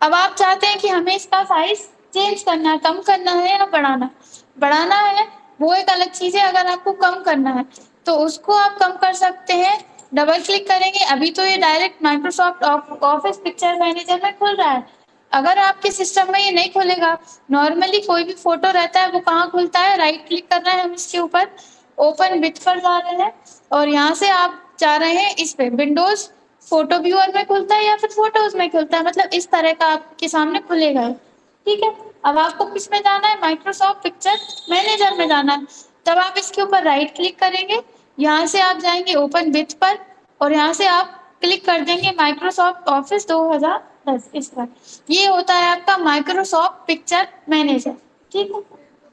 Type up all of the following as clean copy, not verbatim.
अब आप चाहते हैं कि हमें इसका साइज चेंज करना है, कम करना है या बढ़ाना। बढ़ाना है वो एक अलग चीज है, अगर आपको कम करना है तो उसको आप कम कर सकते हैं। डबल क्लिक करेंगे, अभी तो ये direct Microsoft office picture manager में खुल रहा है। अगर आपके सिस्टम में ये नहीं खुलेगा, नॉर्मली कोई भी फोटो रहता है वो कहाँ खुलता है, राइट क्लिक कर रहे हैं हम इसके ऊपर, ओपन विथ पर जा रहे हैं और यहाँ से आप जा रहे हैं इस पे विंडोज फोटो व्यूअर में खुलता है या फिर फोटोज में खुलता है, मतलब इस तरह का आपके सामने खुलेगा। ठीक है, अब आपको किस में जाना है, माइक्रोसॉफ्ट पिक्चर मैनेजर में जाना है। तब आप इसके ऊपर राइट क्लिक करेंगे, यहाँ से आप जाएंगे ओपन विथ पर और यहाँ से आप क्लिक कर देंगे माइक्रोसॉफ्ट ऑफिस 2010 इस पर। ये होता है आपका माइक्रोसॉफ्ट पिक्चर मैनेजर। ठीक है,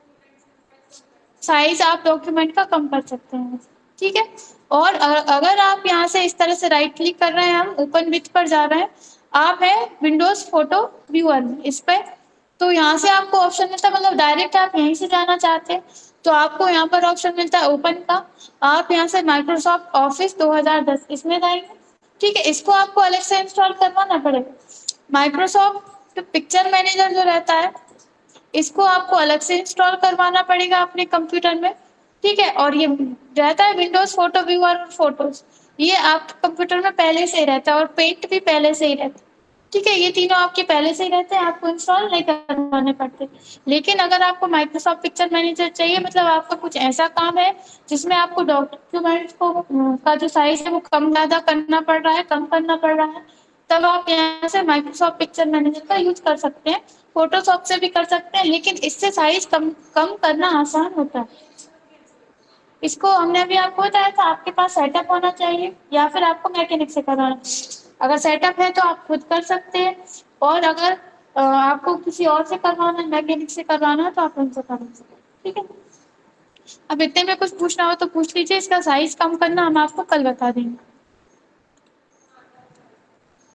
साइज आप डॉक्यूमेंट का कम कर सकते हैं। ठीक है, और अगर आप यहाँ से इस तरह से राइट क्लिक कर रहे हैं, हम ओपन विथ पर जा रहे हैं, आप है विंडोज फोटो व्यूअर में इस पे, तो यहाँ से आपको ऑप्शन मिलता है, मतलब डायरेक्ट आप यहीं से जाना चाहते हैं तो आपको यहाँ पर ऑप्शन मिलता है ओपन का। आप यहाँ से माइक्रोसॉफ्ट ऑफिस 2010 इसमें जाएंगे। ठीक है, इसको आपको अलग से इंस्टॉल करवाना पड़ेगा। माइक्रोसॉफ्ट पिक्चर मैनेजर जो रहता है इसको आपको अलग से इंस्टॉल करवाना पड़ेगा अपने कंप्यूटर में। ठीक है, और ये रहता है विंडोज फोटो व्यूअर और फोटोज, ये आपके कंप्यूटर में पहले से ही रहता है और पेंट भी पहले से ही रहता है। ठीक है, ये तीनों आपके पहले से ही रहते हैं, आपको इंस्टॉल नहीं करवाने पड़ते। लेकिन अगर आपको माइक्रोसॉफ्ट पिक्चर मैनेजर चाहिए, मतलब आपका कुछ ऐसा काम है जिसमें आपको डॉक्यूमेंट्स को का जो साइज है वो कम ज्यादा करना पड़ रहा है, कम करना पड़ रहा है, तब आप यहाँ से माइक्रोसॉफ्ट पिक्चर मैनेजर का यूज कर सकते हैं। फोटोशॉप से भी कर सकते हैं, लेकिन इससे साइज कम कम करना आसान होता है। इसको हमने अभी आपको बताया था, आपके पास सेटअप होना चाहिए या फिर आपको मैकेनिक से करवाना चाहिए। अगर सेटअप है तो आप खुद कर सकते हैं, और अगर आपको किसी और से करवाना है, मैकेनिक से करवाना है, तो आप उनसे करवा सकते हैं। ठीक है, अब इतने में कुछ पूछना हो तो पूछ लीजिए, इसका साइज कम करना हम आपको कल बता देंगे।